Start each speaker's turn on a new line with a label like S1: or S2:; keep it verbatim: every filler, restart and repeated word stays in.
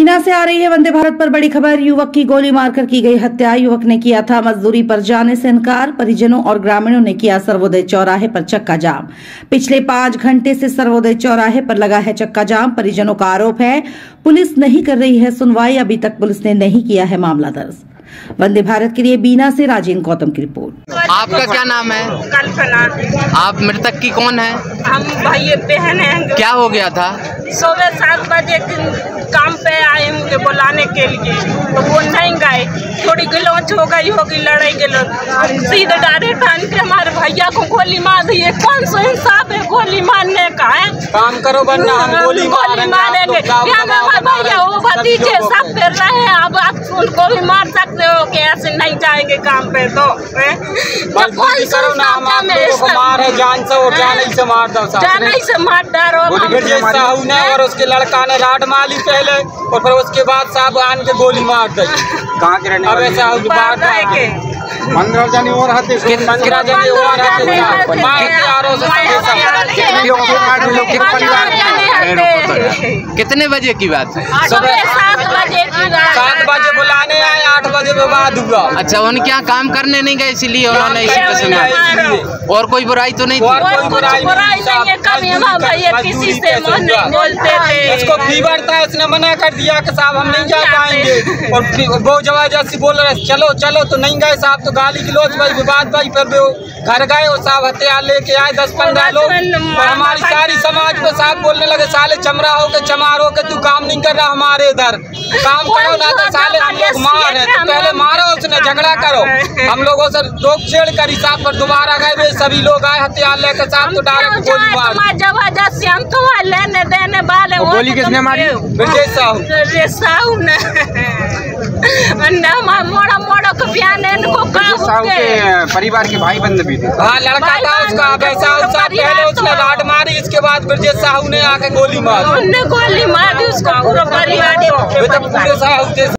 S1: बीना से आ रही है वंदे भारत पर बड़ी खबर। युवक की गोली मारकर की गई हत्या। युवक ने किया था मजदूरी पर जाने से इनकार। परिजनों और ग्रामीणों ने किया सर्वोदय चौराहे पर चक्का जाम। पिछले पांच घंटे से सर्वोदय चौराहे पर लगा है चक्का जाम। परिजनों का आरोप है पुलिस नहीं कर रही है सुनवाई। अभी तक पुलिस ने नहीं किया है मामला दर्ज। वंदे भारत के लिए बीना से राजेंद्र गौतम की रिपोर्ट।
S2: आपका क्या नाम है?
S3: कल्पना।
S2: आप मृतक की कौन है?
S3: हम भाई बहन हैं।
S2: क्या हो गया था?
S3: सुबह सात बजे काम पे आए मुझे बुलाने के लिए, तो वो नहीं गए। थोड़ी गिलोच हो गई होगी, लड़ाई गिलोच, सीधे डायरेक्ट आन के हमारे भैया को गोली मार दी है। कौन सा इंसाफ है गोली मारने का? है
S4: काम करो वरना हम गोली
S3: मारेंगे। हमारे भैया वो भतीजे सब फिर रहे हैं, अब आप उनको भी मार सकते हो कि ऐसे नहीं जाएंगे काम पे? तो
S4: करो ना, हम आप लोगों को मार है जान से और जान ही से मार दो,
S3: जान ही से मार डालो।
S4: साहू ने और उसके लड़का ने राड मारी पहले और फिर उसके बाद साहब आन के गोली मार दी। कहाँ के रहने वाले? साहू की बात है के पंद्रह जने और रहते, पंद्रह जने और रहते।
S2: कितने बजे की बात है?
S3: सुबह सात बजे की बात।
S4: सात बजे बुलाने आए, आठ बजे विवाद हुआ।
S2: अच्छा, उनके यहाँ काम करने नहीं गए इसलिए उन्होंने इसी पे सुना। और कोई बुराई तो नहीं थी?
S3: और कोई बुराई नहीं है। कभी हम भैया किसी से नहीं बोलते थे।
S4: उसको फीवर था, उसने मना कर दिया कि साहब हम नहीं जा पाएंगे। और वो जबरदस्ती बोल रहे चलो चलो, तो नहीं गए साहब। तो गाली गलौज भाई विवाद भाई, फिर घर गए और साहब हथियार लेके आए दस पंद्रह लोग। और हमारी सारी समाज को साहब बोलने लगे साले चमड़ा हो के चमार हो के तू काम नहीं कर रहा हमारे इधर, काम करो ना तो साले हम लोग मार है। तो पहले मारो उसने, झगड़ा करो। हम लोगों से रोक छेड़ कर हिसाब पर दोबारा गए, सभी लोग आए हथियार लेकर साहब तो डायरेक्ट गोली मार।
S3: जबरदस्ती हम तो लेने देने वाले।
S4: गोली किसने मारी? ब्रजेश साहू।
S3: ब्रजेश साहू ने मोड़ा मोड़ा को बयान इनको
S4: परिवार के भाई बंद भी थे। हाँ, लड़का था उसका वैसा उसका पहले उसने राड मारी, इसके बाद ब्रजेश साहू ने आके गोली मारी।
S3: उन्होंने गोली मारी उसको पूरा परिवार।
S4: पूरे साहू